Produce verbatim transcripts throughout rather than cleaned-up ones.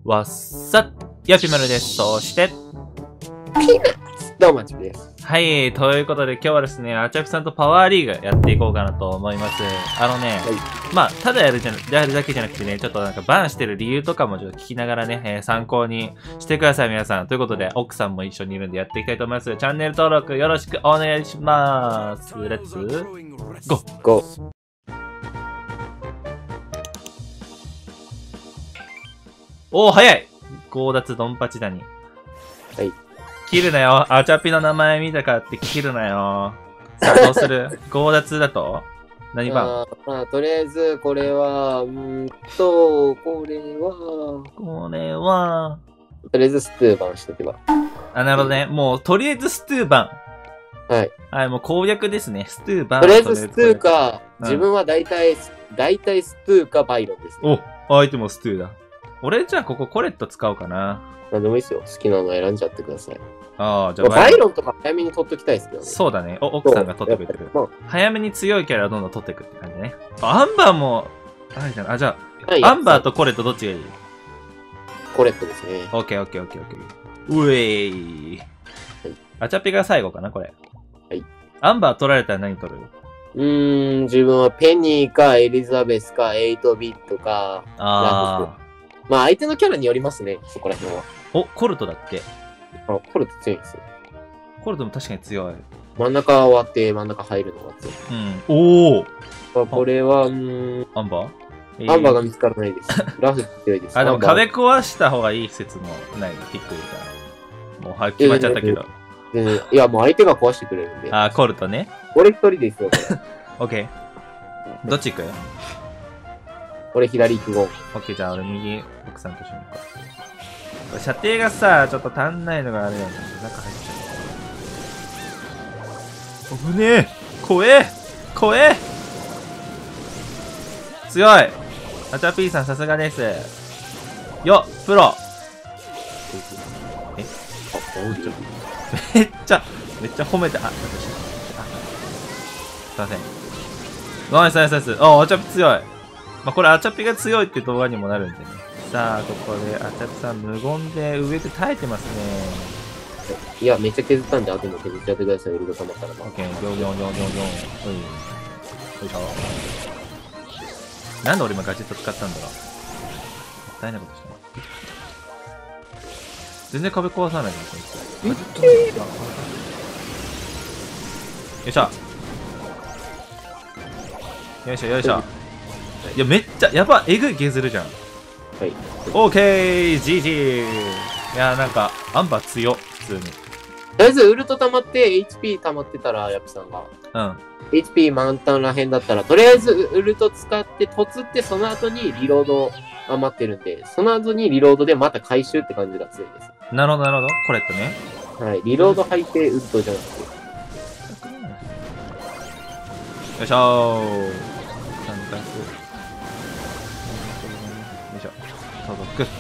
わっさやぴまるです。そして、 ピーナッツどうもちびです。 はい、ということで今日はですね、あちゃぴさんとパワーリーグやっていこうかなと思います。あのね、はい、まあ、ただやるじゃやるだけじゃなくてね、ちょっとなんかバンしてる理由とかもちょっと聞きながらね、えー、参考にしてください、皆さん。ということで、奥さんも一緒にいるんでやっていきたいと思います。チャンネル登録よろしくお願いします。レッツゴーゴー。 おー、早い強奪ドンパチだに。 はい。 切るなよ。アチャピの名前見たかって切るなよ。さあ、どうする強奪だと何番あまあ、とりあえず、これは、うーんと、これは、 これは、 とりあえずストゥーバンしとけば。 あ、なるほどね。もう、とりあえずストゥーバン。はい。 はい、もう攻略ですね。ストゥーバン。 とりあえずストゥーか、 うん、 自分は大体、大体ストゥーかバイロンですね。 お、相手もストゥーだ。俺じゃあここコレット使おうかな。 なんでもいいですよ。好きなの選んじゃってください。 ああ、じゃあバイロンとか早めに取っときたいですけどね。 そうだね。お、奥さんが取ってくれてる。早めに強いキャラをどんどん取っていくって感じね。アンバーも、あれじゃん。あ、じゃあ、アンバーとコレットどっちがいい？ コレットですね。 オッケーオッケーオッケーオッケー。うえい。アチャピが最後かな、これ。 はい。 アンバー取られたら何取る？ うーん、自分はペニーかエリザベスかエイトビットか、 ああ。 まあ相手のキャラによりますね、そこら辺は。 お、コルトだっけ？ あ、コルト強いんですよ。 コルトも確かに強い。 真ん中終わって真ん中入るのが強い。 うん。おお。これは、うーん。 アンバー、 えー、アンバーが見つからないです。ラフ強いです。 あ、でも壁壊した方がいい説もない。ピック入れたら。もう、はい、決まっちゃったけど。 全然、いや、もう相手が壊してくれるんで。 あ、コルトね。 俺一人ですよ、これ。 オッケー。どっち行く？ 俺左行くご。 オッケー、じゃあ俺右、奥さんと一緒に行こう。射程がさ、ちょっと足んないのがあれやねん。中入っちゃう。危ねえ！怖え！怖え！強い！アチャピーさんさすがです。よっ！プロ！え？めっちゃ、めっちゃ褒めて、あ、私、あ、すいません。ナイスナイスナイス。あ、アチャピ強い。まあ、これアチャピが強いって動画にもなるんでね。さあ、ここでアチャピさん無言で上で耐えてますね。 いや、めっちゃ削ったんで、あとも削っちゃってください。ウルト様から。 オッケー、よんよんよんよんよん。よい。よいしょ。なんで俺今ガジェット使ったんだろう。もったいないことした。全然壁壊さないじゃん、こいつ。よいしょ。よいしょ、よいしょ。いや、めっちゃ、やば、えぐい削るじゃん。 はい。 オーケー、ジージー。いや、なんか、アンバー強、普通に。 とりあえず、ウルト溜まって、エイチピー 溜まってたら、ヤプさんが。 うん。 エイチピー 満タンらへんだったら、とりあえず、ウルト使って、突って、その後にリロード余ってるんで、その後にリロードでまた回収って感じが強いです。 なるほど、なるほど。これってね。 はい。リロード入ってウルトじゃなくて。 よいしょー。よいしょ。そうそう、グッ。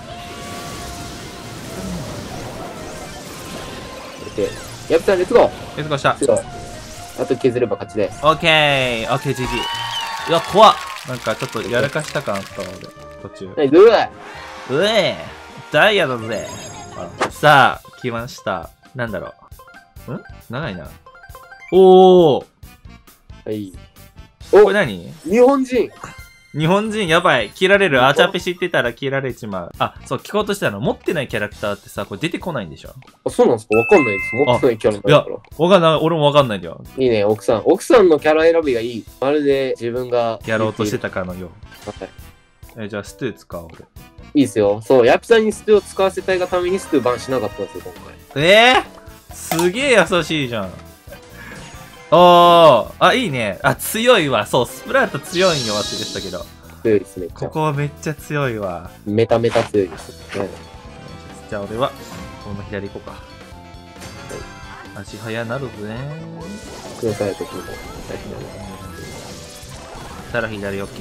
で、ヤプさん、レッツゴー。 レッツゴーした。 あと削れば勝ちです。 オッケー、オッケー、ジージー。いや、怖っ。なんかちょっとやらかした感あったので、途中。 はい、どうだうえー、ダイヤだぜ。さあ、来ました。なんだろう。ん長いな。おー。 はい。 お、これ何？ 日本人。 日本人やばい。切られる。アチャピ知ってたら切られちまう。あ、そう、聞こうとしたの。持ってないキャラクターってさ、これ出てこないんでしょ？ あ、そうなんですか？わかんないです。持ってないキャラだから。 いや、わかんない。俺もわかんないんだよ。 いいね、奥さん。奥さんのキャラ選びがいい。まるで自分が。 やろうとしてたかのよう。 はい。 え、じゃあ、ストゥー使おう、俺。 いいですよ。そう、ヤピさんにストゥーを使わせたいがためにストゥーバンしなかったんですよ、今回。えー、すげえ優しいじゃん。おー、あ、いいね。あ、強いわ。そう、スプラウト強いんよ、忘れてたけど。 強いですね。 ここはめっちゃ強いわ。 メタメタ強いですね。 じゃあ俺は、この左行こうか。はい、足早なるぜ。 強さやときも。 たら左 OK。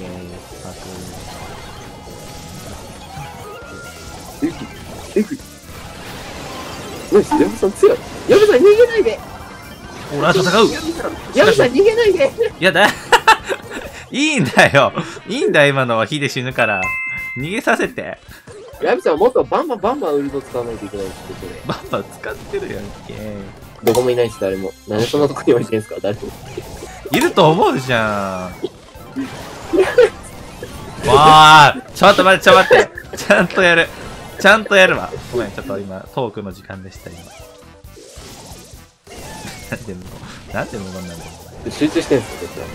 えぐい。えぐい。よし、ヤブさん強い。ヤブさん逃げないで。 俺は戦う。 ヤブさん逃げないで。 いやだ。いいんだよ。いいんだよ、今のは火で死ぬから。逃げさせて。 ヤビさんもっとバンバンバンバンウルト使わないといけないんですよ、これ。 バンバン使ってるやんけ。 どこもいないし、誰も。なんでそんなとこに置いてんすか、誰も。 いると思うじゃん。わあ、ちょっと待って、ちょっと待って。ちゃんとやる。ちゃんとやるわ。ごめん、ちょっと今、トークの時間でした、今。なんで無言なんで無言なんだよ。 集中してんすよ、こっちは。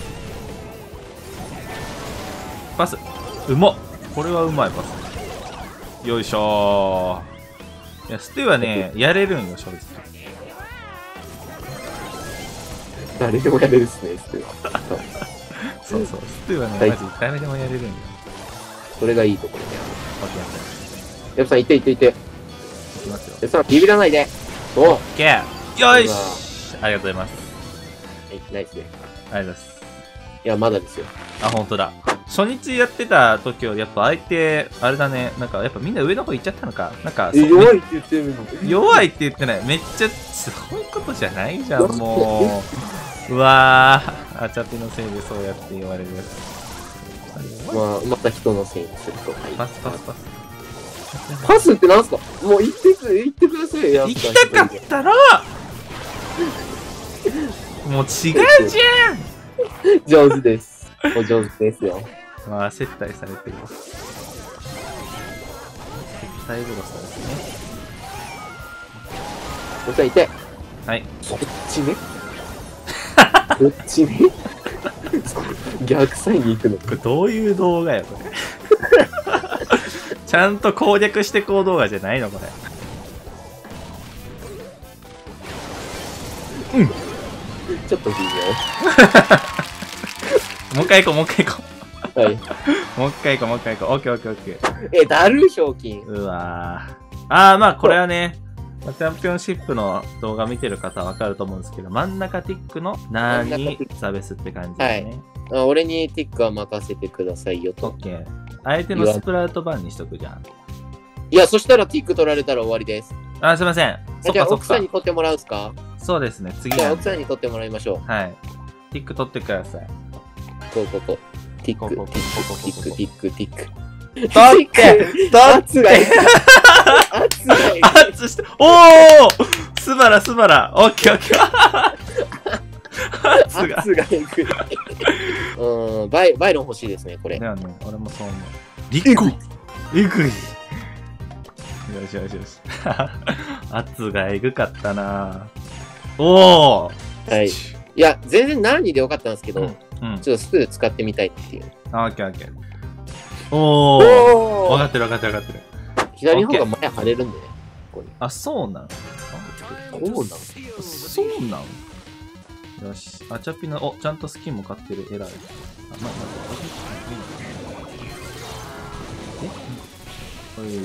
パス。うまっ。これはうまいパス。よいしょー。いや、スティはね、やれるんよ、正直。 誰でもやれるっすね、ステは。 そうそう、スティはね、 はいマジ誰でもやれるんよ。 それがいいところね。 オッケー、 ヤブさん、いていていて。 いきますよ。 ヤブさん、ビビらないで。おオはッケー。よいしありがとうございます。 い、ナイスね。 ありがとうございます。 いや、まだですよ。 あ、ほんとだ。初日やってた時よりやっぱ相手、あれだね、なんかやっぱみんな上の方行っちゃったのか。なんか、そう弱いって言ってるの。 弱いって言ってない。めっちゃ、そういうことじゃないじゃん、もう。うわー、アチャピのせいでそうやって言われる。 まあ、また人のせいにすると。はいパスパスパス。 パスってなんすかもう言ってく、言ってくださいよ。 行きたかったらもう違うじゃん上手です。お上手ですよ。 まあ、接待されてるわ。接待ブロスですね。 おさんいて。 はい。 こっちね。こっちね。逆サインに行くの。 これどういう動画や、これ。ちゃんと攻略してこう動画じゃないの、これ。うん。 ちょっと微もう一回行こう、もう一回行こ妙。はい。 う。もう一回行こう、もう一回行こう。オッケーオッケーオッケー。 え、だるひょうきん。 うわー。あー、まあ、これはね、チャンピオンシップの動画見てる方はわかると思うんですけど、真ん中ティックのナーにザベスって感じですね。 あ、俺にティックは任せてくださいよと。 オッケー。相手のスプラウト版にしとくじゃん。 いや、そしたらティック取られたら終わりです。 あ、すいません。そっじゃあ、 かそっか奥さんに。取ってもらうんすかそうですね、次じゃあ、 なんで。 奥さんに取ってもらいましょう。 はい。ティック取ってください。 こう、こう、こう。ティック、ティック、 こうこうこうこうこうティック、ティック、ティック。 取って圧がいい。圧がいい。 圧して、おースバラスバラオッケーオッケー圧が。 圧がえぐい。うん、バイ、バイロン欲しいですね、これ。 だよね、俺もそう思う。リッコえぐいよしよしよし。圧がえぐかったなおーはい。いや、全然何でよかったんですけど、 うん。うん。 ちょっとスクール使ってみたいっていう。 あ、オッケーオッケー。おーおーわかってるわかってるわかってる。 左の方が前張れるんでね。ここに。 あ、そうなんこうなんそうなんよし。あ、チャピの、お、ちゃんとスキンも買ってる。偉い。あ、まあ、まあ、えおい。よ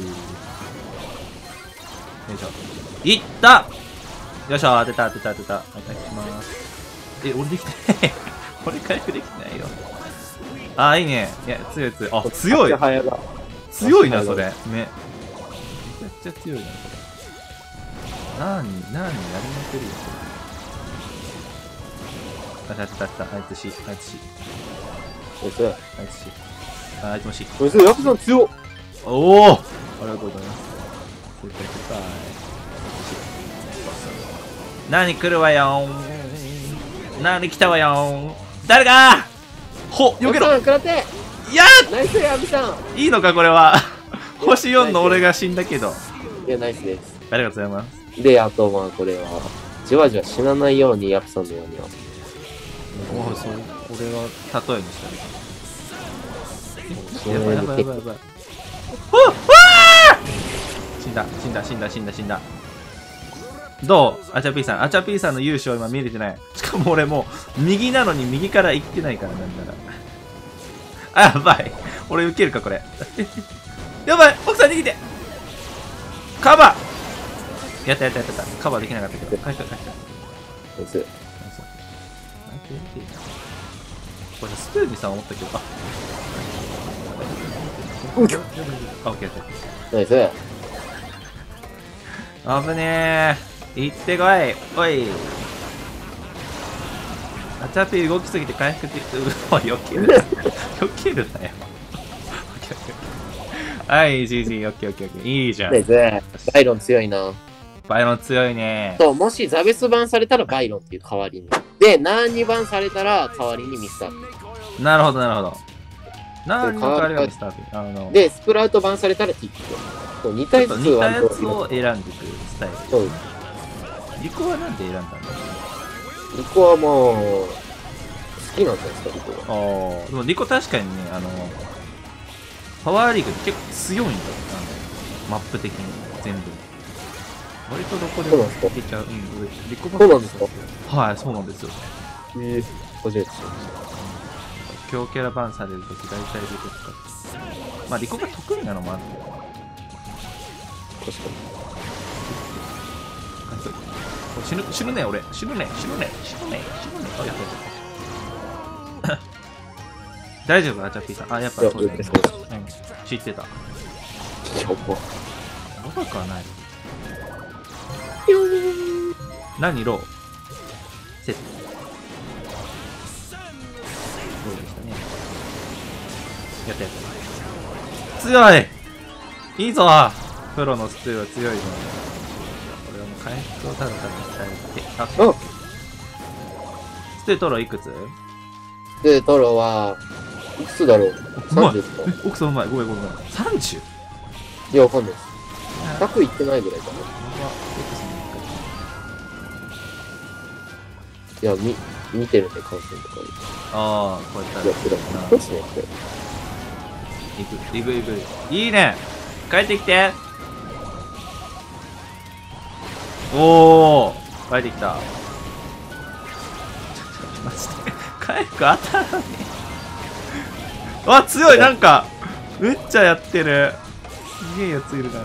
いしょ。いったよいしょ、当てた当てた当てた。お願いします。え、俺できてない。俺回復できてないよ。あー、いいね。いや、強い強い。あ、強い足早が強いな、 足早それ。ね。めちゃくちゃ強いな、それ。なーに、なーにやりまくるよ、それ。あ、当てた当てた。あいつし、あいつし、 こいつ、 あいつし。あ、あいつもし。 こいつ、ヤクさん強っ。 おおありがとうございます。正解正解。何来るわよーん。何来たわよーん。誰がほよけろヤクさん、食らって。 いやナイス、ヤクさん。 ーいいのかこれは。星よんの俺が死んだけど。 いや、ナイスです。 ありがとうございます。 で、あと、まあ、これは、じわじわ死なないように、ヤクさんのようには。 おお、そう、俺が例えにしたやばいやばいやばいやばい。おっわー死んだ、死んだ、死んだ、死んだ、死んだ。どうアチャピーさん。アチャピーさんの勇姿を今見れてない。しかも俺もう、右なのに右から行ってないからなんだら。あ、やばい。俺受けるか、これ。やばい奥さん逃げてカバーやったやったやったやった。カバーできなかったけど。返した返した。 ナイス。 これスプーニさん思ったけど、あ、 うんあ、オッケーオッケー。 ナイス。 危ねえ。行ってこい。おい。アチャピー動きすぎて回復できて、うわ、避ける。避けるなよ。 はい、ジージー、オッケーオッケーオッケー。いいじゃん。 で、で、バイロン強いな。 バイロン強いね。 そう、もしザベス版されたらバイロンっていう代わりに。で、ナーニ版されたら代わりにミスターピなるほど、なるほど。何の代わりがミスターピー。あの、 で、スプラウト版されたらティック。そう、似たやつ似たやつを選んでいくスタイル。 そうです。 リコはなんで選んだんだろリコはもう、好きなんじゃないですか、リコは。 う。ああ。でもリコ確かにね、あの、パワーリーグって結構強いんだよ。あの、マップ的に全部。割とどこでもいけちゃう。うん、リコそうなんですか？ はい、そうなんですよ。 ええー、初めて知りまし強キャラバンされるとき大体リコ使って。まあ、リコが得意なのもあるんだよ。 た。確か死ぬ、死ぬね、俺。死ぬね、死ぬね、死ぬね、死ぬね。あ、やったやった。大丈夫アチャピーさん。あ、やっぱそうだね。うん、知ってた。 に。やば。 若くはない。何ローセット。ローでしたね。やったやった。強いいいぞプロのスツーは強いぞ。俺はもう回復をただただ鍛えて。あ、 あ、 スツートロいくつで、トロは、いくつだろう？ さんじゅう ですか？ え、奥さんうまい。ごめんごめんごめん。さんじゅう? いや、わかんないです。ひゃくいってないぐらいかな。いや、み、見てるんで、観戦とかで。 ああ、こうやったら。 いや、普段、そうですね、これ。 いく、いくいく。いいね帰ってきておー帰ってきた。ちょ、ちょ、マジで。回復当たらねえ。わ、強いなんか、めっちゃやってる。すげえやついるから。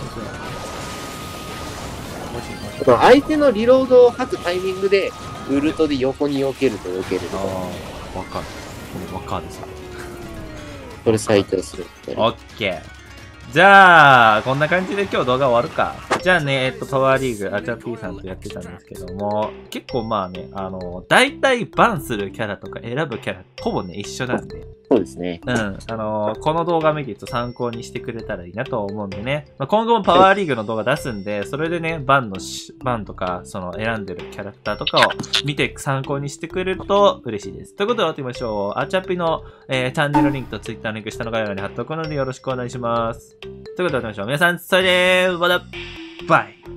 相手のリロードを吐くタイミングで、ウルトで横に避けると避けるとか。 ああ、わかる。これわかるさ。 それ最強する。 オッケー。じゃあ、こんな感じで今日動画終わるか。じゃあね、えっと、パワーリーグ、アチャピーさんとやってたんですけども、結構まあね、あの、大体バンするキャラとか選ぶキャラ、ほぼね、一緒なんで。 そうですね。 うん。あのーこの動画見てると参考にしてくれたらいいなと思うんでね。まあ、今後もパワーリーグの動画出すんで、それでね、バンのし、バンとか、その選んでるキャラクターとかを見て参考にしてくれると嬉しいです。ということで終わってみましょう。アチャピの、えー、チャンネルリンクとツイッターのリンク下の概要欄に貼っておくのでよろしくお願いします。ということで終わってみましょう。皆さん、それでー、また、バイ